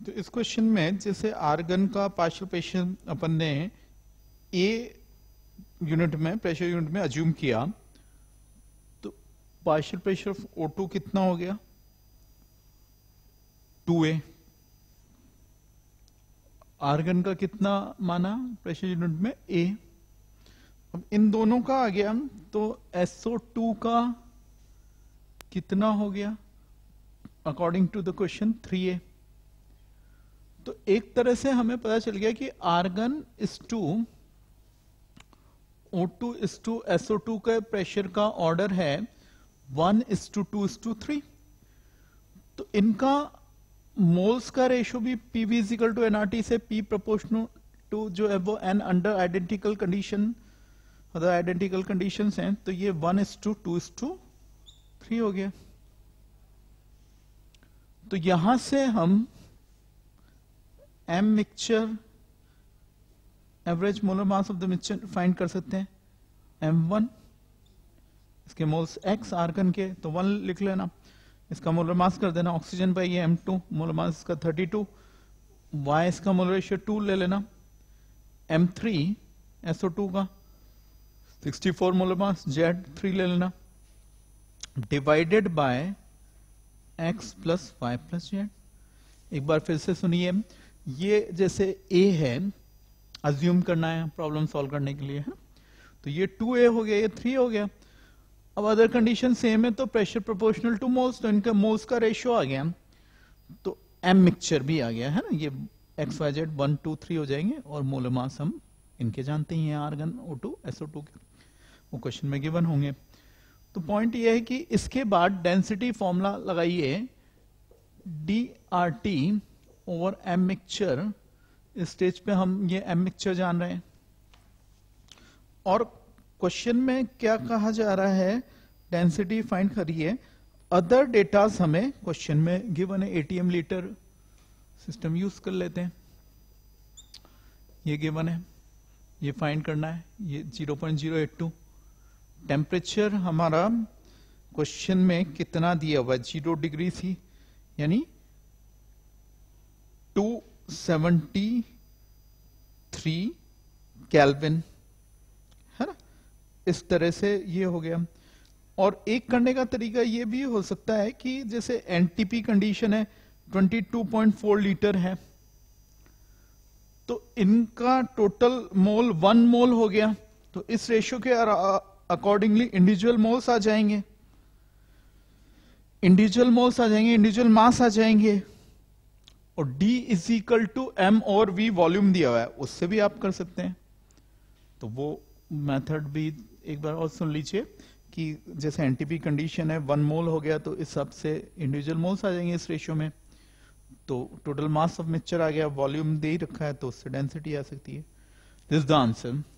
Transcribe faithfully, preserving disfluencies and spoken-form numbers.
तो इस क्वेश्चन में जैसे आर्गन का पार्शियल प्रेशर अपन ने ए यूनिट में प्रेशर यूनिट में अज्यूम किया, तो partial pressure of O two कितना हो गया टू ए। आर्गन का कितना माना प्रेशर यूनिट में ए। अब इन दोनों का आ गया तो एस ओ टू का कितना हो गया according to the question three A. तो एक तरह से हमें पता चल गया कि argon is to O two is to S O two का प्रेशर का ऑर्डर है one is to two is to three. तो इनका मोल्स का रेशो भी P V equal to NRT से पी प्रोपोर्शनल टू जो है वो N under identical condition other identical conditions हैं, तो ये one is to two is to three हो गया। तो यहां से हम M mixture average molar mass of the mixture find कर सकते हैं। एम वन इसके मोल्स एक्स आर्गन के तो वन लिख लेना, इसका मोलर मास कर देना ऑक्सीजन पर ये एम टू मोलर मास इसका थर्टी टू, वाई इसका मोलर रेशियो टू ले लेना, M three S O two का sixty four molar mass, Z three ले लेना divided by X plus Y plus Z. एक बार फिर से सुनिए, ये जैसे ए है अज्यूम करना है प्रॉब्लम सॉल्व करने के लिए है, तो ये टू ए हो गया, ये थ्री हो गया। अब अदर कंडीशन सेम है तो प्रेशर प्रोपोर्शनल टू मोल्स, तो इनका मोल्स का रेशियो आ गया, तो एम मिक्सचर भी आ गया है ना, ये X Y Z one two three हो जाएंगे और मोलर मास हम इनके जानते ही हैं argon O two S O two के, वो क्वेश्चन में गिवन होंगे। तो पॉइंट ये है कि इसके बाद डेंसिटी फॉर्मूला लगाइए D R T over M mixture. इस स्टेज पे हम ये एम मिक्सचर जान रहे हैं और क्वेश्चन में क्या कहा जा रहा है डेंसिटी फाइंड करिए। अदर डेटास हमें क्वेश्चन में गिवन है, एटीएम लीटर सिस्टम यूज कर लेते हैं, ये गिवन है, ये फाइंड करना है, ये zero point zero eight two. Temperature हमारा क्वेश्चन में कितना दिया हुआ, जीरो डिग्री थी यानी टू सेवेंटी थ्री केल्विन है ना, इस तरह से ये हो गया। और एक करने का तरीका ये भी हो सकता है कि जैसे एनटीपी कंडीशन है twenty two point four litre है, तो इनका टोटल मोल वन मोल हो गया, तो इस रेशियो के अकॉर्डिंगली इंडिविजुअल मोल्स आ जाएंगे, इंडिविजुअल मोल्स आ जाएंगे, इंडिविजुअल मास आ जाएंगे, और D is equal to M और V वॉल्यूम दिया हुआ है, उससे भी आप कर सकते हैं। तो वो मेथड भी एक बार और सुन लीजिए कि जैसे एनटीपी कंडीशन है वन मोल हो गया, तो इस हिसाब से इंडिविजुअल मोल्स आ जाएंगे इस रेशियो में, तो टोटल मास ऑफ मिक्सचर आ गया, वॉल्यूम दे ही रखा है तो उससे डेंसिटी आ सकती है। This the answer.